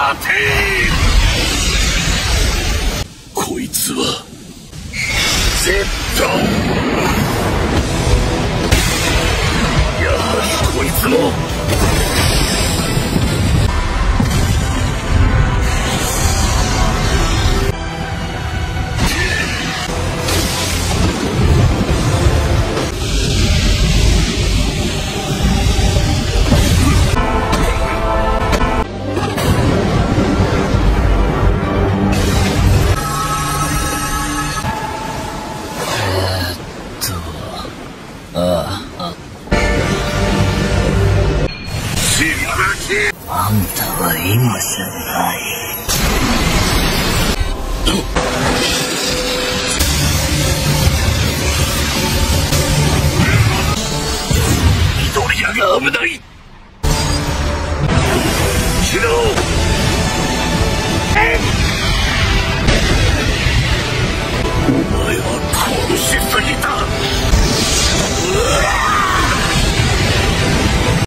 て。こいつは絶対。やはりこいつも。 あんたは今じゃない。 緑谷が危ない。シロー。